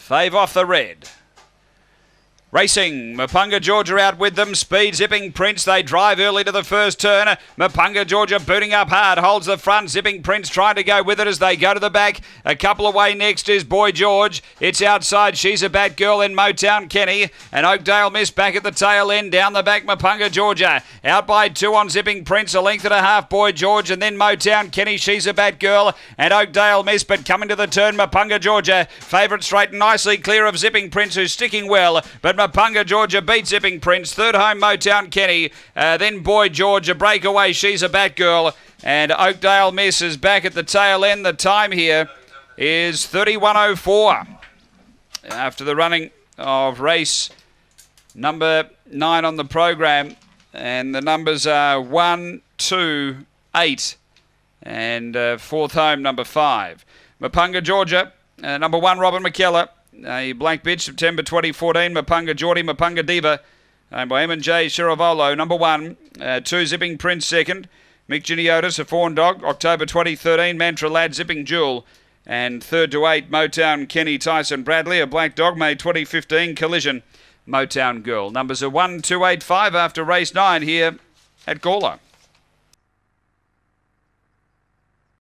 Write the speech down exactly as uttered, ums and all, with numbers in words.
Fave off the red. Racing, Mapunga Georgia out with them. Speed Zipping Prince. They drive early to the first turn. Mapunga Georgia booting up hard. Holds the front. Zipping Prince trying to go with it as they go to the back. A couple away next is Boy George. It's outside. She's a Batgirl in Motown Kenny. And Oakdale Miss back at the tail end. Down the back, Mapunga Georgia. Out by two on Zipping Prince. A length and a half, Boy George. And then Motown Kenny. She's a Batgirl. And Oakdale Miss. But coming to the turn, Mapunga Georgia. Favourite straight and nicely clear of Zipping Prince, who's sticking well. But Mapunga Georgia beat Zipping Prince. Third home, Motown Kenny. Uh, then Boy George, a breakaway. She's a Batgirl. And Oakdale Miss is back at the tail end. The time here is thirty-one oh four. After the running of race number nine on the program. And the numbers are one, two, eight. And uh, fourth home, number five. Mapunga Georgia, uh, number one, Robin McKellar. A Black Bitch, September twenty fourteen. Mapunga Geordie, Mapunga Diva. Owned by M and J Shiravolo, number one. Uh, two, Zipping Prince, second. Mick Giniotis, a fawn dog, October twenty thirteen. Mantra Lad, Zipping Jewel. And third to eight, Motown Kenny Tyson Bradley, a black dog, May twenty fifteen. Collision, Motown Girl. Numbers are one, two, eight, five after race nine here at Gawler.